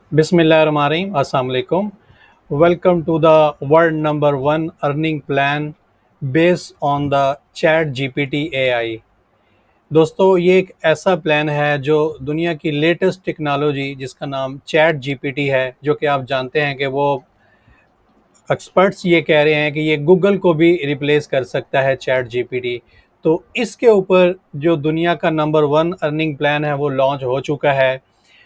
Bismillahirrahmanirrahim. Assalamu alaikum. Welcome to the world number one earning plan based on the Chat GPT AI. दोस्तों ये एक ऐसा plan है जो दुनिया की लेटेस्ट टेक्नोलॉजी जिसका नाम चैट जीपीटी है, जो कि आप जानते हैं कि वो एक्सपर्ट्स ये कह रहे हैं कि ये गूगल को भी रिप्लेस कर सकता है चैट जीपीटी। तो इसके ऊपर जो दुनिया का नंबर वन अर्निंग प्लान है वो लॉन्च हो चुका है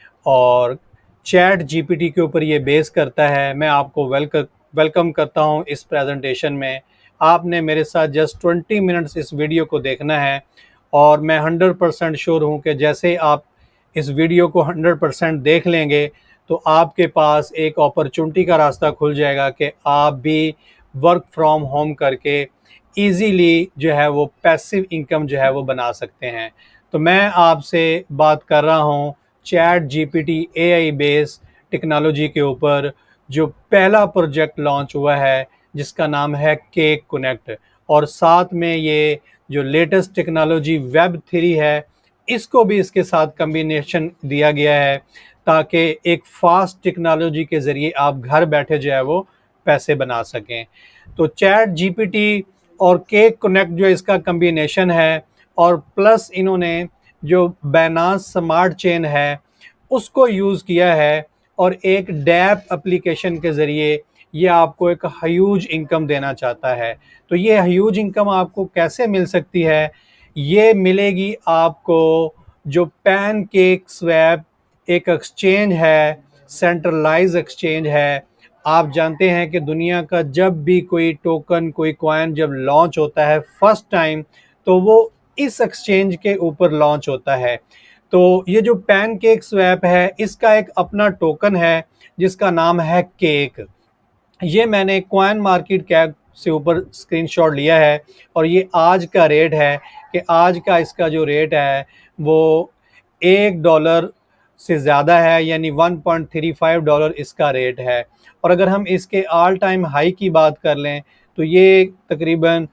और चैट जीपीटी के ऊपर ये बेस करता है। मैं आपको वेलकम करता हूँ इस प्रेजेंटेशन में। आपने मेरे साथ जस्ट 20 मिनट्स इस वीडियो को देखना है और मैं 100% श्योर हूँ कि जैसे आप इस वीडियो को 100% देख लेंगे तो आपके पास एक अपॉर्चुनिटी का रास्ता खुल जाएगा कि आप भी वर्क फ्रॉम होम करके इजीली जो है वो पैसिव इनकम जो है वो बना सकते हैं। तो मैं आपसे बात कर रहा हूँ ChatGPT AI based technology के ऊपर जो पहला प्रोजेक्ट लॉन्च हुआ है जिसका नाम है केक कनेक्ट, और साथ में ये जो लेटेस्ट टेक्नोलॉजी वेब 3 है इसको भी इसके साथ कम्बिनेशन दिया गया है ताकि एक फास्ट टेक्नोलॉजी के ज़रिए आप घर बैठे जो है वो पैसे बना सकें। तो चैट जीपीटी और केक कनेक्ट जो इसका कम्बिनेशन है, और प्लस इन्होंने जो बाइनेंस स्मार्ट चेन है उसको यूज़ किया है और एक डैप एप्लीकेशन के ज़रिए ये आपको एक ह्यूज इनकम देना चाहता है। तो ये ह्यूज इनकम आपको कैसे मिल सकती है? ये मिलेगी आपको जो पैनकेक स्वैप एक एक्सचेंज है, सेंट्रलाइज एक्सचेंज है। आप जानते हैं कि दुनिया का जब भी कोई टोकन कोई कॉइन जब लॉन्च होता है फर्स्ट टाइम तो वो इस एक्सचेंज के ऊपर लॉन्च होता है। तो ये जो पैनकेक स्वैप है इसका एक अपना टोकन है जिसका नाम है केक। ये मैंने कॉइन मार्केट कैप से ऊपर स्क्रीनशॉट लिया है और ये आज का रेट है कि आज का इसका जो रेट है वो $1 से ज़्यादा है, यानी $1.35 इसका रेट है। और अगर हम इसके ऑल टाइम हाई की बात कर लें तो ये तकरीबन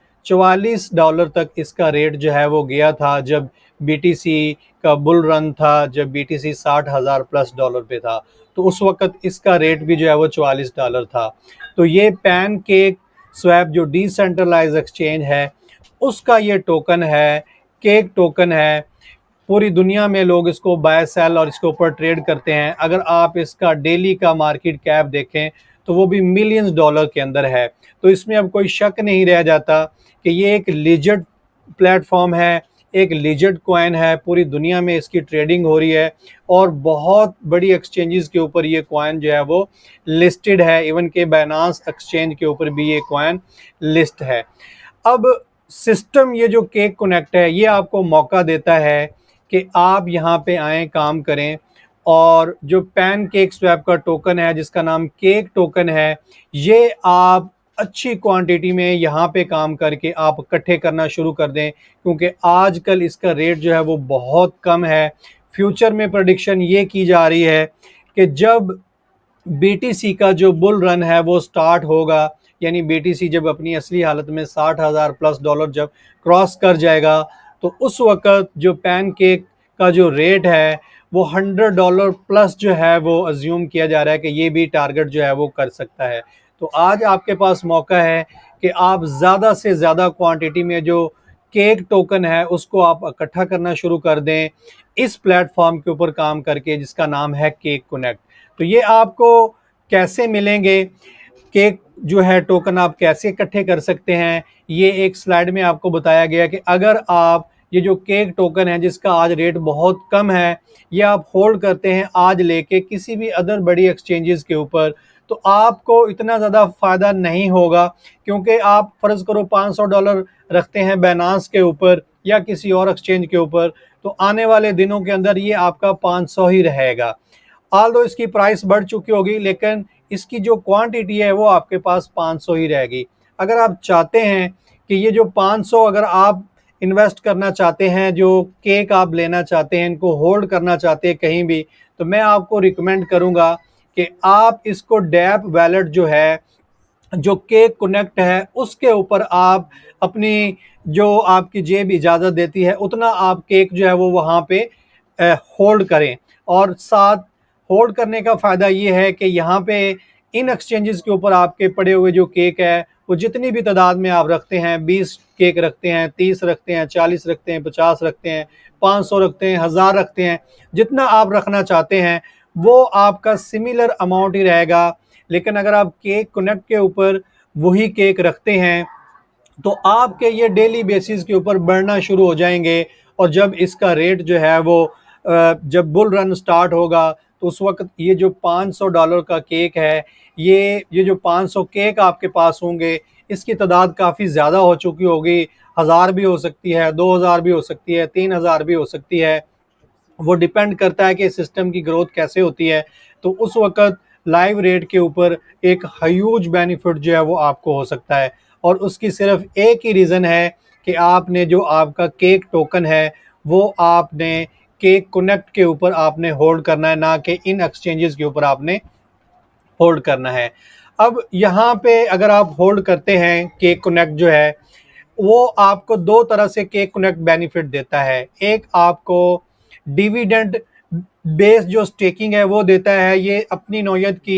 $44 तक इसका रेट जो है वो गया था जब बीटीसी का बुल रन था, जब बीटीसी 60,000 प्लस डॉलर पे था। तो उस वक़्त इसका रेट भी जो है वो $44 था। तो ये पैनकेक स्वैप जो डिसेंट्रलाइज एक्सचेंज है उसका ये टोकन है, केक टोकन है। पूरी दुनिया में लोग इसको बाय सेल और इसके ऊपर ट्रेड करते हैं। अगर आप इसका डेली का मार्केट कैप देखें तो वो भी मिलियंस डॉलर के अंदर है। तो इसमें अब कोई शक नहीं रह जाता कि ये एक लीजिट प्लेटफॉर्म है, एक लीजिट कॉइन है। पूरी दुनिया में इसकी ट्रेडिंग हो रही है और बहुत बड़ी एक्सचेंजेस के ऊपर ये कॉइन जो है वो लिस्टेड है। इवन के बाइनेंस एक्सचेंज के ऊपर भी ये कॉइन लिस्ट है। अब सिस्टम ये जो केक कनेक्ट है ये आपको मौका देता है कि आप यहाँ पे आएँ, काम करें, और जो पैनकेक स्वैप का टोकन है जिसका नाम केक टोकन है ये आप अच्छी क्वांटिटी में यहाँ पे काम करके आप इकट्ठे करना शुरू कर दें, क्योंकि आजकल इसका रेट जो है वो बहुत कम है। फ्यूचर में प्रेडिक्शन ये की जा रही है कि जब बीटीसी का जो बुल रन है वो स्टार्ट होगा, यानी बीटीसी जब अपनी असली हालत में 60,000 प्लस डॉलर जब क्रॉस कर जाएगा तो उस वक़्त जो पैनकेक का जो रेट है वो $100 प्लस जो है वो अज्यूम किया जा रहा है कि ये भी टारगेट जो है वो कर सकता है। तो आज आपके पास मौका है कि आप ज़्यादा से ज़्यादा क्वांटिटी में जो केक टोकन है उसको आप इकट्ठा करना शुरू कर दें इस प्लेटफॉर्म के ऊपर काम करके जिसका नाम है केक कनेक्ट। तो ये आपको कैसे मिलेंगे, केक जो है टोकन आप कैसे इकट्ठे कर सकते हैं, ये एक स्लाइड में आपको बताया गया कि अगर आप ये जो केक टोकन है जिसका आज रेट बहुत कम है ये आप होल्ड करते हैं आज लेके किसी भी अदर बड़ी एक्सचेंजेस के ऊपर, तो आपको इतना ज़्यादा फ़ायदा नहीं होगा। क्योंकि आप फ़र्ज़ करो $500 रखते हैं बाइनेंस के ऊपर या किसी और एक्सचेंज के ऊपर, तो आने वाले दिनों के अंदर ये आपका 500 ही रहेगा। ऑल्दो इसकी प्राइस बढ़ चुकी होगी लेकिन इसकी जो क्वांटिटी है वो आपके पास 500 ही रहेगी। अगर आप चाहते हैं कि ये जो 500 अगर आप इन्वेस्ट करना चाहते हैं, जो केक आप लेना चाहते हैं, इनको होल्ड करना चाहते हैं कहीं भी, तो मैं आपको रिकमेंड करूंगा कि आप इसको डैप वैलेट जो है जो केक कनेक्ट है उसके ऊपर आप अपनी जो आपकी जेब इजाज़त देती है उतना आप केक जो है वो वहाँ पे होल्ड करें, और साथ होल्ड करने का फ़ायदा ये है कि यहाँ पे इन एक्सचेंजेस के ऊपर आपके पड़े हुए जो केक है वो जितनी भी तादाद में आप रखते हैं, 20 केक रखते हैं, 30 रखते हैं, 40 रखते हैं, 50 रखते हैं, 500 रखते हैं, 1000 रखते हैं, जितना आप रखना चाहते हैं वो आपका सिमिलर अमाउंट ही रहेगा। लेकिन अगर आप केक कनेक्ट के ऊपर वही केक रखते हैं तो आपके ये डेली बेसिस के ऊपर बढ़ना शुरू हो जाएंगे। और जब इसका रेट जो है वो जब बुल रन स्टार्ट होगा तो उस वक्त ये जो $500 का केक है, ये जो 500 केक आपके पास होंगे, इसकी तादाद काफ़ी ज़्यादा हो चुकी होगी। 1000 भी हो सकती है, 2000 भी हो सकती है, 3000 भी हो सकती है। वो डिपेंड करता है कि सिस्टम की ग्रोथ कैसे होती है। तो उस वक्त लाइव रेट के ऊपर एक ह्यूज बेनिफिट जो है वो आपको हो सकता है। और उसकी सिर्फ एक ही रीज़न है कि आपने जो आपका केक टोकन है वो आपने केक कनेक्ट के ऊपर आपने होल्ड करना है, ना कि इन एक्सचेंजेस के ऊपर आपने होल्ड करना है। अब यहाँ पे अगर आप होल्ड करते हैं केक कनेक्ट जो है वो आपको दो तरह से केक कनेक्ट बेनिफिट देता है। एक आपको डिविडेंड बेस जो स्टेकिंग है वो देता है। ये अपनी नौयत की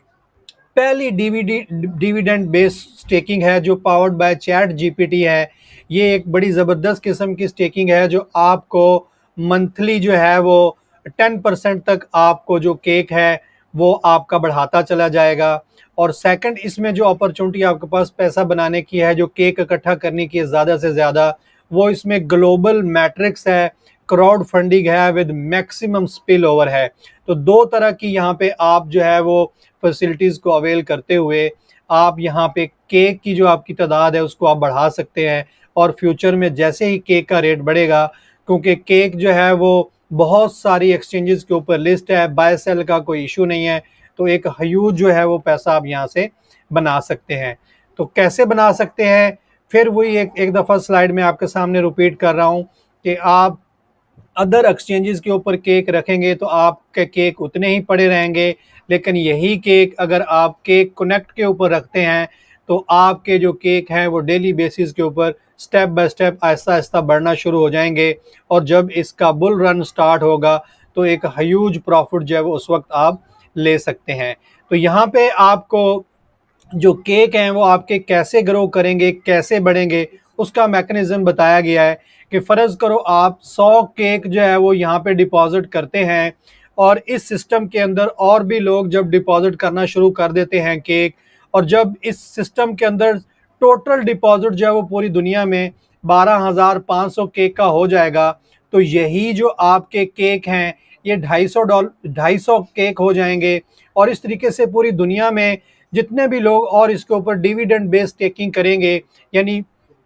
पहली डिविडेंड बेस स्टेकिंग है जो पावर्ड बाय चैट जीपीटी है। ये एक बड़ी ज़बरदस्त किस्म की स्टेकिंग है जो आपको मंथली जो है वो 10% तक आपको जो केक है वो आपका बढ़ाता चला जाएगा। और सेकंड, इसमें जो अपॉर्चुनिटी आपके पास पैसा बनाने की है, जो केक इकट्ठा करने की है ज़्यादा से ज़्यादा, वो इसमें ग्लोबल मैट्रिक्स है, क्राउड फंडिंग है विद मैक्सिमम स्पिल ओवर है। तो दो तरह की यहाँ पे आप जो है वो फैसिलिटीज़ को अवेल करते हुए आप यहाँ पे केक की जो आपकी तादाद है उसको आप बढ़ा सकते हैं। और फ्यूचर में जैसे ही केक का रेट बढ़ेगा, क्योंकि केक जो है वो बहुत सारी एक्सचेंजेस के ऊपर लिस्ट है, बाय सेल का कोई इशू नहीं है, तो एक ह्यूज जो है वो पैसा आप यहाँ से बना सकते हैं। तो कैसे बना सकते हैं, फिर वही एक दफ़ा स्लाइड में आपके सामने रिपीट कर रहा हूँ कि आप अदर एक्सचेंजेस के ऊपर केक रखेंगे तो आपके केक उतने ही पड़े रहेंगे। लेकिन यही केक अगर आप केक कनेक्ट के ऊपर रखते हैं तो आपके जो केक हैं वो डेली बेसिस के ऊपर step by step Aahista Aahista बढ़ना शुरू हो जाएंगे। और जब इसका बुल रन स्टार्ट होगा तो एक ह्यूज प्रॉफिट जो है वो उस वक्त आप ले सकते हैं। तो यहाँ पे आपको जो केक हैं वो आपके कैसे ग्रो करेंगे, कैसे बढ़ेंगे, उसका मैकेनिज्म बताया गया है कि फ़र्ज़ करो आप 100 केक जो है वो यहाँ पे डिपॉज़िट करते हैं और इस सिस्टम के अंदर और भी लोग जब डिपॉज़िट करना शुरू कर देते हैं केक, और जब इस सिस्टम के अंदर टोटल डिपॉज़िट जो है वो पूरी दुनिया में 12,500 केक का हो जाएगा, तो यही जो आपके केक हैं ये $250 केक हो जाएंगे। और इस तरीके से पूरी दुनिया में जितने भी लोग और इसके ऊपर डिविडेंड बेस्ड स्टेकिंग करेंगे, यानी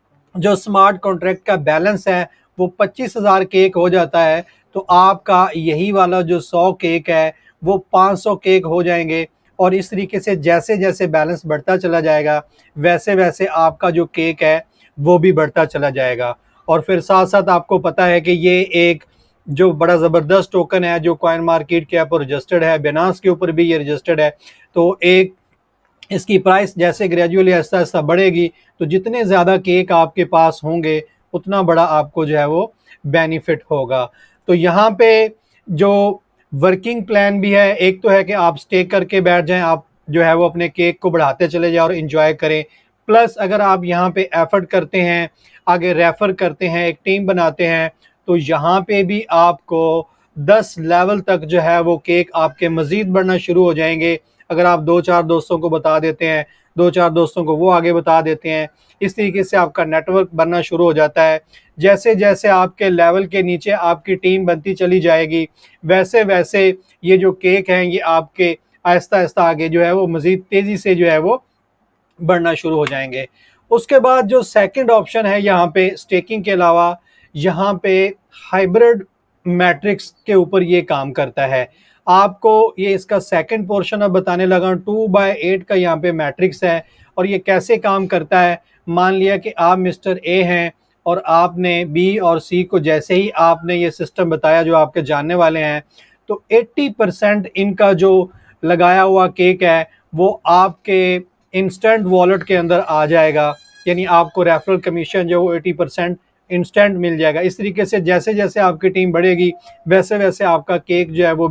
जो स्मार्ट कॉन्ट्रैक्ट का बैलेंस है वो 25,000 केक हो जाता है, तो आपका यही वाला जो 100 केक है वो 500 केक हो जाएंगे। और इस तरीके से जैसे जैसे बैलेंस बढ़ता चला जाएगा वैसे वैसे आपका जो केक है वो भी बढ़ता चला जाएगा। और फिर साथ साथ आपको पता है कि ये एक जो बड़ा ज़बरदस्त टोकन है जो कॉइन मार्केट के ऊपर रजिस्टर्ड है, बिनांस के ऊपर भी ये रजिस्टर्ड है। तो एक इसकी प्राइस जैसे ग्रेजुअली आहिस्ता आहिस्ता बढ़ेगी तो जितने ज़्यादा केक आपके पास होंगे उतना बड़ा आपको जो है वो बेनिफिट होगा। तो यहाँ पे जो वर्किंग प्लान भी है, एक तो है कि आप स्टे करके बैठ जाएं, आप जो है वो अपने केक को बढ़ाते चले जाएं और इन्जॉय करें। प्लस अगर आप यहाँ पे एफर्ट करते हैं, आगे रेफ़र करते हैं, एक टीम बनाते हैं, तो यहाँ पे भी आपको 10 लेवल तक जो है वो केक आपके मज़ीद बढ़ना शुरू हो जाएंगे। अगर आप 2-4 दोस्तों को बता देते हैं, 2-4 दोस्तों को वो आगे बता देते हैं, इस तरीके से आपका नेटवर्क बनना शुरू हो जाता है। जैसे जैसे आपके लेवल के नीचे आपकी टीम बनती चली जाएगी वैसे वैसे ये जो केक हैं ये आपके आहिस्ता आहिस्ता आगे जो है वो मज़ीद तेज़ी से जो है वो बढ़ना शुरू हो जाएंगे। उसके बाद जो सेकंड ऑप्शन है यहाँ पे स्टेकिंग के अलावा, यहाँ पे हाइब्रिड मैट्रिक्स के ऊपर ये काम करता है। आपको ये इसका सेकंड पोर्शन अब बताने लगा। 2/8 का यहाँ पे मैट्रिक्स है और ये कैसे काम करता है। मान लिया कि आप मिस्टर ए हैं और आपने बी और सी को जैसे ही आपने ये सिस्टम बताया जो आपके जानने वाले हैं, तो 80% इनका जो लगाया हुआ केक है वो आपके इंस्टेंट वॉलेट के अंदर आ जाएगा। यानी आपको रेफरल कमीशन जो वो 80% इंस्टेंट मिल जाएगा। इस तरीके से जैसे जैसे आपकी टीम बढ़ेगी वैसे वैसे आपका केक जो है वो भी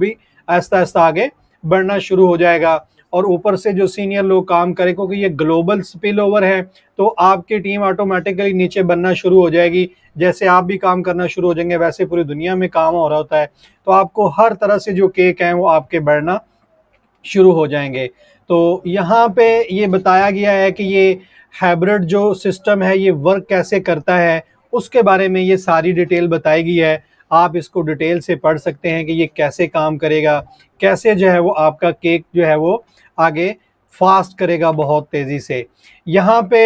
आहिस्ता आहिस्ता आगे बढ़ना शुरू हो जाएगा। और ऊपर से जो सीनियर लोग काम करें, क्योंकि ये ग्लोबल स्पिल ओवर है, तो आपकी टीम ऑटोमेटिकली नीचे बनना शुरू हो जाएगी। जैसे आप भी काम करना शुरू हो जाएंगे, वैसे पूरी दुनिया में काम हो रहा होता है। तो आपको हर तरह से जो केक हैं वो आपके बढ़ना शुरू हो जाएंगे। तो यहाँ पे ये बताया गया है कि ये हाइब्रिड जो सिस्टम है ये वर्क कैसे करता है, उसके बारे में ये सारी डिटेल बताई गई है। आप इसको डिटेल से पढ़ सकते हैं कि ये कैसे काम करेगा, कैसे जो है वो आपका केक जो है वो आगे फास्ट करेगा बहुत तेज़ी से। यहाँ पे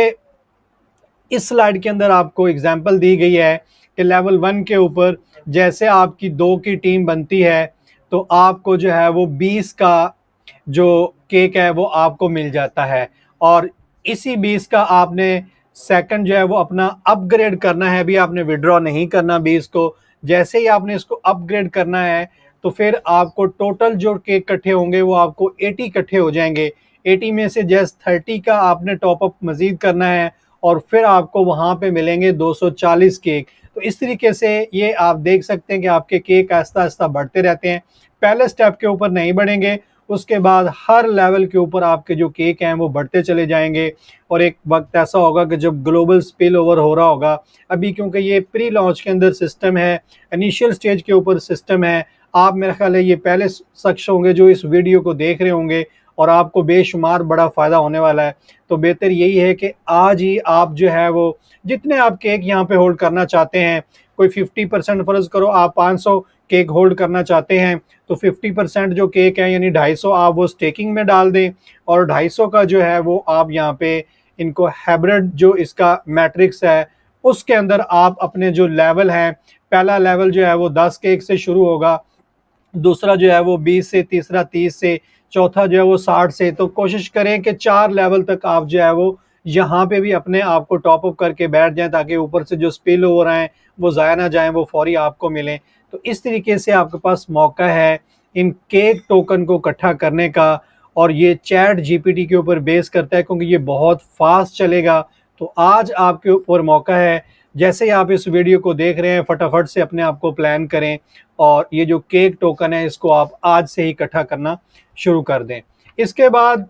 इस स्लाइड के अंदर आपको एग्जांपल दी गई है कि लेवल 1 के ऊपर जैसे आपकी 2 की टीम बनती है, तो आपको जो है वो 20 का जो केक है वो आपको मिल जाता है। और इसी 20 का आपने सेकंड जो है वो अपना अपग्रेड करना है, अभी आपने विड्रॉ नहीं करना 20 को। जैसे ही आपने इसको अपग्रेड करना है तो फिर आपको टोटल जो केक इकट्ठे होंगे वो आपको 80 इकट्ठे हो जाएंगे। 80 में से जस्ट 30 का आपने टॉपअप मजीद करना है और फिर आपको वहाँ पे मिलेंगे 240 केक। तो इस तरीके से ये आप देख सकते हैं कि आपके केक आहिस्ता आहिस्ता बढ़ते रहते हैं। पहले स्टेप के ऊपर नहीं बढ़ेंगे, उसके बाद हर लेवल के ऊपर आपके जो केक हैं वो बढ़ते चले जाएंगे। और एक वक्त ऐसा होगा कि जब ग्लोबल स्पिल ओवर हो रहा होगा, अभी क्योंकि ये प्री लॉन्च के अंदर सिस्टम है, इनिशियल स्टेज के ऊपर सिस्टम है, आप मेरा ख्याल है ये पहले शख्स होंगे जो इस वीडियो को देख रहे होंगे और आपको बेशुमार बड़ा फ़ायदा होने वाला है। तो बेहतर यही है कि आज ही आप जो है वो जितने आप केक यहाँ पे होल्ड करना चाहते हैं, कोई 50% फ़र्ज़ करो आप 500 केक होल्ड करना चाहते हैं, तो 50% जो केक है यानी 250 आप वो स्टेकिंग में डाल दें और 250 का जो है वो आप यहाँ पे इनको हाइब्रिड जो इसका मैट्रिक्स है उसके अंदर आप अपने जो लेवल हैं, पहला लेवल जो है वो 10 केक से शुरू होगा, दूसरा जो है वो 20 से, तीसरा 30 से, चौथा जो है वो 60 से। तो कोशिश करें कि 4 लेवल तक आप जो है वो यहाँ पे भी अपने आप को टॉप अप करके बैठ जाएं, ताकि ऊपर से जो स्पिल ओवर आए वो ज़ाया ना जाएं, वो फौरी आपको मिलें। तो इस तरीके से आपके पास मौका है इन केक टोकन को इकट्ठा करने का। और ये चैट जीपीटी के ऊपर बेस करता है क्योंकि ये बहुत फास्ट चलेगा। तो आज आपके ऊपर मौका है, जैसे ही आप इस वीडियो को देख रहे हैं फटाफट से अपने आप को प्लान करें और ये जो केक टोकन है इसको आप आज से ही इकट्ठा करना शुरू कर दें। इसके बाद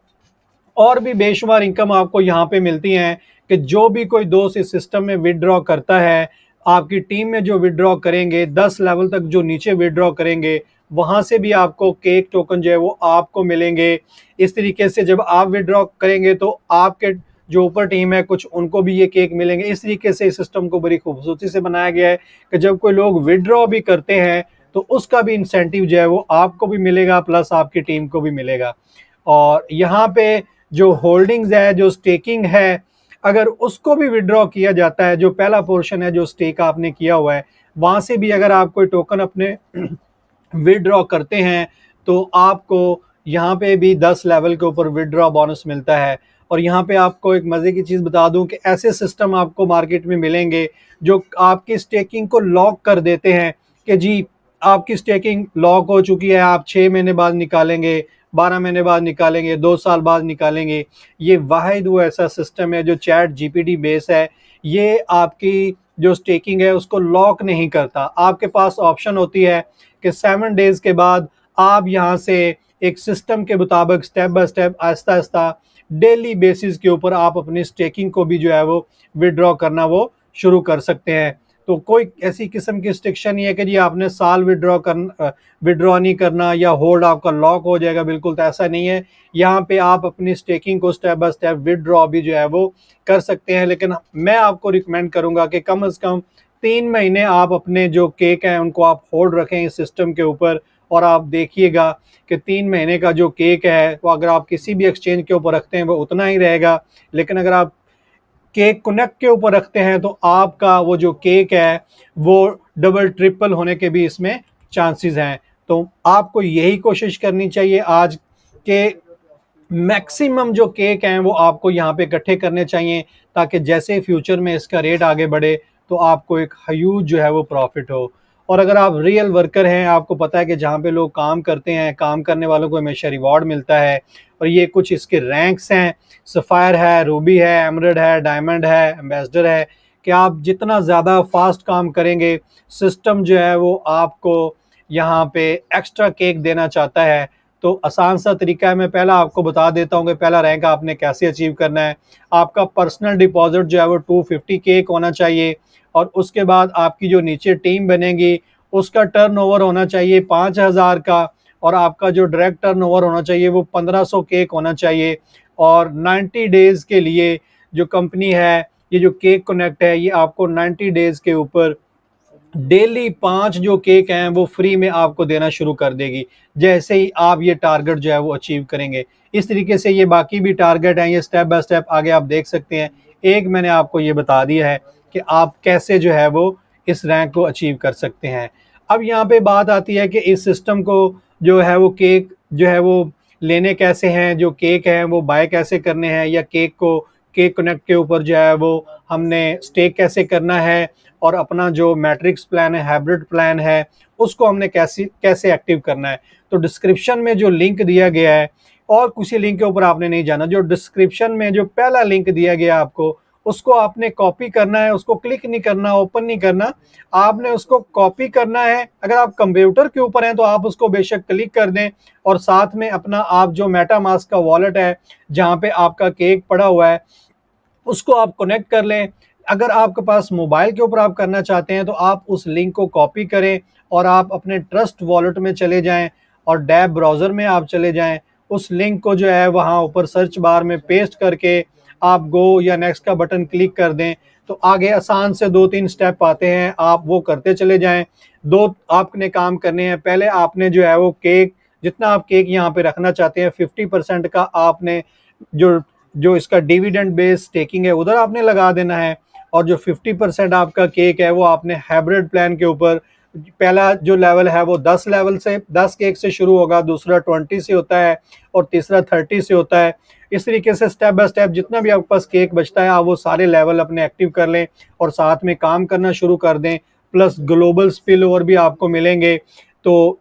और भी बेशुमार इनकम आपको यहाँ पे मिलती हैं कि जो भी कोई दोस्त इस सिस्टम में विदड्रॉ करता है, आपकी टीम में जो विदड्रॉ करेंगे 10 लेवल तक जो नीचे विदड्रॉ करेंगे वहाँ से भी आपको केक टोकन जो है वो आपको मिलेंगे। इस तरीके से जब आप विदड्रॉ करेंगे तो आपके जो ऊपर टीम है कुछ उनको भी ये केक मिलेंगे। इस तरीके से इस सिस्टम को बड़ी खूबसूरती से बनाया गया है कि जब कोई लोग विदड्रॉ भी करते हैं तो उसका भी इंसेंटिव जो है वो आपको भी मिलेगा प्लस आपकी टीम को भी मिलेगा। और यहाँ पे जो होल्डिंग्स है, जो स्टेकिंग है, अगर उसको भी विड्रॉ किया जाता है, जो पहला पोर्शन है जो स्टेक आपने किया हुआ है, वहाँ से भी अगर आप कोई टोकन अपने विड्रॉ करते हैं तो आपको यहाँ पे भी 10 लेवल के ऊपर विड्रॉ बोनस मिलता है। और यहाँ पे आपको एक मज़े की चीज़ बता दूं कि ऐसे सिस्टम आपको मार्केट में मिलेंगे जो आपकी स्टेकिंग को लॉक कर देते हैं कि जी आपकी स्टेकिंग लॉक हो चुकी है, आप 6 महीने बाद निकालेंगे, 12 महीने बाद निकालेंगे, 2 साल बाद निकालेंगे। ये वाहिद वो ऐसा सिस्टम है जो चैट जीपीटी बेस है। ये आपकी जो स्टेकिंग है उसको लॉक नहीं करता। आपके पास ऑप्शन होती है कि 7 डेज़ के बाद आप यहाँ से एक सिस्टम के मुताबिक step by step Aahista Aahista daily basis के ऊपर आप अपनी स्टेकिंग को भी जो है वो विड्रॉ करना वो शुरू कर सकते हैं। तो कोई ऐसी किस्म की रिस्ट्रिक्शन नहीं है कि जी आपने साल विड्रॉ नहीं करना या होल्ड आपका लॉक हो जाएगा, बिल्कुल तो ऐसा नहीं है। यहाँ पे आप अपनी स्टेकिंग को स्टेप बाय स्टेप विड्रॉ भी जो है वो कर सकते हैं। लेकिन मैं आपको रिकमेंड करूँगा कि कम से कम 3 महीने आप अपने जो केक हैं उनको आप होल्ड रखें इस सिस्टम के ऊपर। और आप देखिएगा कि 3 महीने का जो केक है वो अगर आप किसी भी एक्सचेंज के ऊपर रखते हैं वो उतना ही रहेगा, लेकिन अगर आप केक कनेक्ट के ऊपर रखते हैं तो आपका वो जो केक है वो डबल ट्रिपल होने के भी इसमें चांसेस हैं। तो आपको यही कोशिश करनी चाहिए आज के मैक्सिमम जो केक हैं वो आपको यहाँ पे इकट्ठे करने चाहिए, ताकि जैसे फ्यूचर में इसका रेट आगे बढ़े तो आपको एक ह्यूज जो है वो प्रॉफिट हो। और अगर आप रियल वर्कर हैं, आपको पता है कि जहाँ पे लोग काम करते हैं, काम करने वालों को हमेशा रिवॉर्ड मिलता है। और ये कुछ इसके रैंक्स हैं, सफ़ायर है, रूबी है, एमरल्ड है, डायमंड है, एम्बेसडर है, कि आप जितना ज़्यादा फास्ट काम करेंगे सिस्टम जो है वो आपको यहाँ पे एक्स्ट्रा केक देना चाहता है तो आसान सा तरीका है। मैं पहला आपको बता देता हूँ कि पहला रैंक आपने कैसे अचीव करना है। आपका पर्सनल डिपॉजिट जो है वो 250 केक होना चाहिए और उसके बाद आपकी जो नीचे टीम बनेगी उसका टर्नओवर होना चाहिए 5000 का और आपका जो डायरेक्ट टर्नओवर होना चाहिए वो 1500 केक होना चाहिए। और 90 डेज़ के लिए जो कंपनी है, ये जो केक कनेक्ट है, ये आपको 90 डेज़ के ऊपर डेली 5 जो केक हैं वो फ्री में आपको देना शुरू कर देगी जैसे ही आप ये टारगेट जो है वो अचीव करेंगे। इस तरीके से ये बाकी भी टारगेट हैं, ये स्टेप बाय स्टेप आगे आप देख सकते हैं। एक मैंने आपको ये बता दिया है कि आप कैसे जो है वो इस रैंक को अचीव कर सकते हैं। अब यहाँ पे बात आती है कि इस सिस्टम को जो है वो केक जो है वो लेने कैसे हैं, जो केक हैं वो बाय कैसे करने हैं, या केक को केक कनेक्ट के ऊपर जो है वो हमने स्टेक कैसे करना है और अपना जो मैट्रिक्स प्लान है, हाइब्रिड प्लान है, उसको हमने कैसे एक्टिव करना है। तो डिस्क्रिप्शन में जो लिंक दिया गया है और किसी लिंक के ऊपर आपने नहीं जाना, जो डिस्क्रिप्शन में जो पहला लिंक दिया गया आपको उसको आपने कॉपी करना है, उसको क्लिक नहीं करना, ओपन नहीं करना, आपने उसको कॉपी करना है। अगर आप कंप्यूटर के ऊपर हैं तो आप उसको बेशक क्लिक कर दें और साथ में अपना आप जो मेटामास्क का वॉलेट है जहाँ पे आपका केक पड़ा हुआ है उसको आप कनेक्ट कर लें। अगर आपके पास मोबाइल के ऊपर आप करना चाहते हैं तो आप उस लिंक को कॉपी करें और आप अपने ट्रस्ट वॉलेट में चले जाएं और डैब ब्राउज़र में आप चले जाएं। उस लिंक को जो है वहाँ ऊपर सर्च बार में पेस्ट करके आप गो या नेक्स्ट का बटन क्लिक कर दें तो आगे आसान से 2-3 स्टेप आते हैं, आप वो करते चले जाएं। दो आपने काम करने हैं। पहले आपने जो है वो केक, जितना आप केक यहाँ पे रखना चाहते हैं 50% का आपने जो जो इसका डिविडेंड बेस स्टेकिंग है उधर आपने लगा देना है और जो 50% आपका केक है वो आपने हाइब्रिड प्लान के ऊपर, पहला जो लेवल है वो 10 लेवल से 10 केक से शुरू होगा, दूसरा 20 से होता है और तीसरा 30 से होता है। इस तरीके से स्टेप बाय स्टेप जितना भी आपके पास केक बचता है आप वो सारे लेवल अपने एक्टिव कर लें और साथ में काम करना शुरू कर दें। प्लस ग्लोबल स्पिल ओवर भी आपको मिलेंगे। तो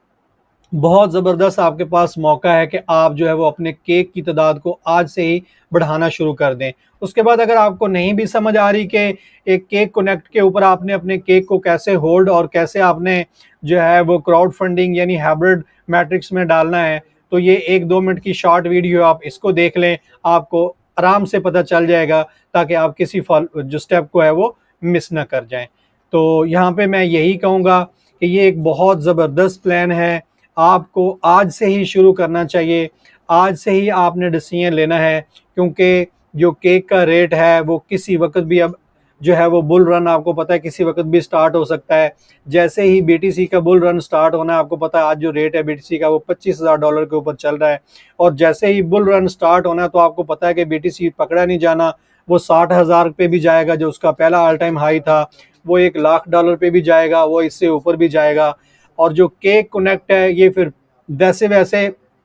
बहुत ज़बरदस्त आपके पास मौका है कि आप जो है वो अपने केक की तादाद को आज से ही बढ़ाना शुरू कर दें। उसके बाद अगर आपको नहीं भी समझ आ रही कि एक केक कनेक्ट के ऊपर आपने अपने केक को कैसे होल्ड और कैसे आपने जो है वो क्राउड फंडिंग यानी हाइब्रिड मैट्रिक्स में डालना है, तो ये 1-2 मिनट की शॉर्ट वीडियो आप इसको देख लें, आपको आराम से पता चल जाएगा ताकि आप किसी जो स्टेप को है वो मिस ना कर जाएं। तो यहाँ पे मैं यही कहूँगा कि ये एक बहुत ज़बरदस्त प्लान है, आपको आज से ही शुरू करना चाहिए, आज से ही आपने डिसीजन लेना है क्योंकि जो केक का रेट है वो किसी वक्त भी अब जो है वो बुल रन आपको पता है किसी वक्त भी स्टार्ट हो सकता है। जैसे ही बीटीसी का बुल रन स्टार्ट होना है, आपको पता है आज जो रेट है बीटीसी का वो $25,000 के ऊपर चल रहा है और जैसे ही बुल रन स्टार्ट होना है तो आपको पता है कि बीटीसी पकड़ा नहीं जाना, वो 60,000 पे भी जाएगा, जो उसका पहला ऑल टाइम हाई था वो $1,00,000 पे भी जाएगा, वो इससे ऊपर भी जाएगा। और जो केक कनेक्ट है ये फिर वैसे वैसे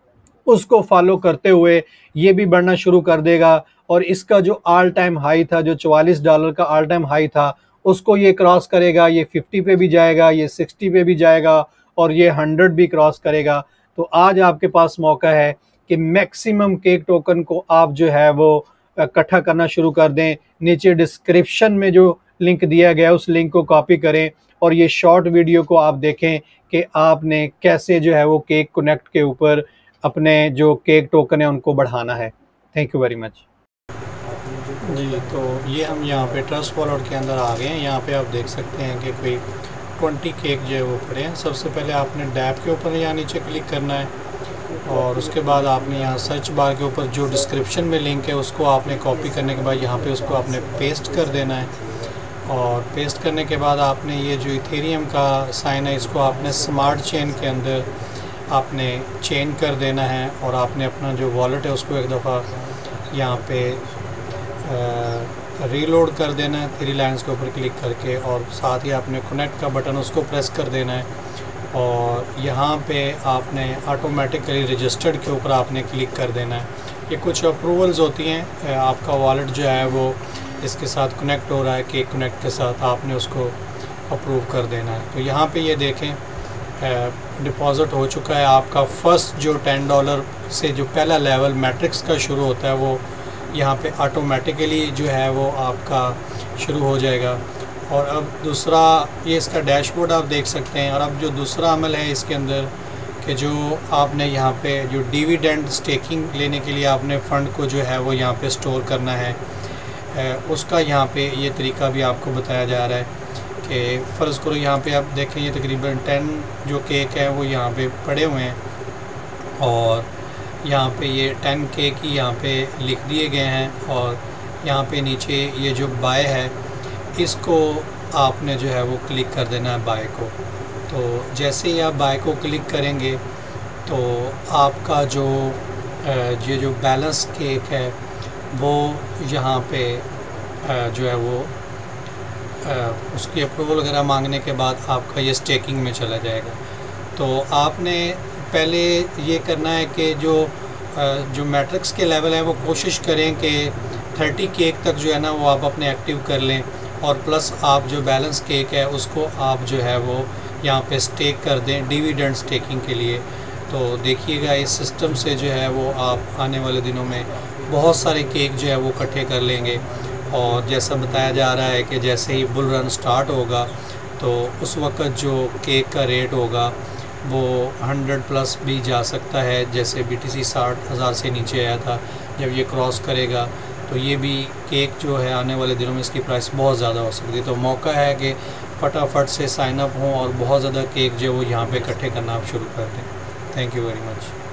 उसको फॉलो करते हुए ये भी बढ़ना शुरू कर देगा और इसका जो ऑल टाइम हाई था, जो $44 का ऑल टाइम हाई था, उसको ये क्रॉस करेगा, ये 50 पे भी जाएगा, ये 60 पे भी जाएगा और ये 100 भी क्रॉस करेगा। तो आज आपके पास मौका है कि मैक्सिमम केक टोकन को आप जो है वो इकट्ठा करना शुरू कर दें। नीचे डिस्क्रिप्शन में जो लिंक दिया गया है उस लिंक को कॉपी करें और ये शॉर्ट वीडियो को आप देखें कि आपने कैसे जो है वो केक कनेक्ट के ऊपर अपने जो केक टोकन है उनको बढ़ाना है। थैंक यू वेरी मच जी। तो ये हम यहाँ पे ट्रस्ट वॉलेट के अंदर आ गए हैं। यहाँ पे आप देख सकते हैं कि कोई 20 केक जो है वो पड़े हैं। सबसे पहले आपने डैब के ऊपर यहाँ नीचे क्लिक करना है और उसके बाद आपने यहाँ सर्च बार के ऊपर जो डिस्क्रिप्शन में लिंक है उसको आपने कॉपी करने के बाद यहाँ पे उसको आपने पेस्ट कर देना है और पेस्ट करने के बाद आपने ये जो इथेरियम का साइन है इसको आपने स्मार्ट चेन के अंदर आपने चेन कर देना है और आपने अपना जो वॉलेट है उसको एक दफ़ा यहाँ पे रीलोड कर देना है 3 लाइन्स के ऊपर क्लिक करके और साथ ही आपने कनेक्ट का बटन उसको प्रेस कर देना है और यहाँ पे आपने ऑटोमेटिकली रजिस्टर्ड के ऊपर आपने क्लिक कर देना है। ये कुछ अप्रूवल्स होती हैं, आपका वॉलेट जो है वो इसके साथ कनेक्ट हो रहा है, केक कनेक्ट के साथ, आपने उसको अप्रूव कर देना है। तो यहाँ पे ये देखें डिपॉज़िट हो चुका है आपका फर्स्ट जो $10 से जो पहला लेवल मैट्रिक्स का शुरू होता है वो यहाँ पे ऑटोमेटिकली जो है वो आपका शुरू हो जाएगा और अब दूसरा ये इसका डैशबोर्ड आप देख सकते हैं। और अब जो दूसरा अमल है इसके अंदर कि जो आपने यहाँ पे जो डिविडेंड स्टेकिंग लेने के लिए आपने फ़ंड को जो है वो यहाँ पे स्टोर करना है, उसका यहाँ पे ये तरीका भी आपको बताया जा रहा है कि फ़र्ज़ करो यहाँ पे आप देखें ये तकरीबन 10 जो केक है वो यहाँ पे पड़े हुए हैं और यहाँ पे ये 10 केक ही यहाँ पे लिख दिए गए हैं और यहाँ पे नीचे ये जो बाय है इसको आपने जो है वो क्लिक कर देना है बाय को। तो जैसे ही आप बाय को क्लिक करेंगे तो आपका ये जो बैलेंस केक है वो यहाँ पे जो है वो उसकी अप्रूवल वगैरह मांगने के बाद आपका ये स्टेकिंग में चला जाएगा। तो आपने पहले ये करना है कि जो मैट्रिक्स के लेवल है वो कोशिश करें कि 30 केक तक जो है ना वो आप अपने एक्टिव कर लें और प्लस आप जो बैलेंस केक है उसको आप जो है वो यहाँ पे स्टेक कर दें डिविडेंड स्टेकिंग के लिए। तो देखिएगा इस सिस्टम से जो है वो आप आने वाले दिनों में बहुत सारे केक जो है वो इकट्ठे कर लेंगे। और जैसा बताया जा रहा है कि जैसे ही बुल रन स्टार्ट होगा तो उस वक़्त जो केक का रेट होगा वो 100 प्लस भी जा सकता है। जैसे BTC 60,000 से नीचे आया था, जब ये क्रॉस करेगा तो ये भी केक जो है आने वाले दिनों में इसकी प्राइस बहुत ज़्यादा हो सकती है। तो मौका है कि फटाफट से साइन अप हों और बहुत ज़्यादा केक जो है वो यहाँ पे इकट्ठे करना आप शुरू कर दें। Thank you very much.